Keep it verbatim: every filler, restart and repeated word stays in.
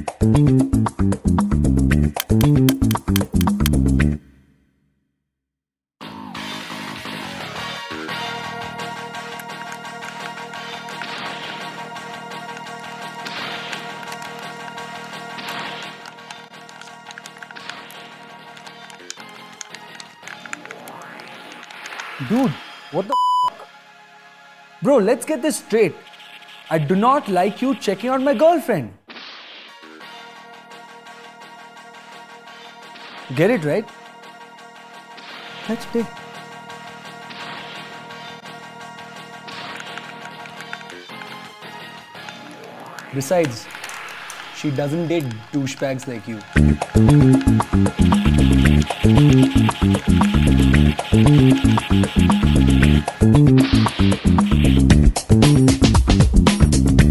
Dude, what the f? Bro, let's get this straight. I do not like you checking out my girlfriend. Get it right? Let's play. Besides, she doesn't date douchebags like you.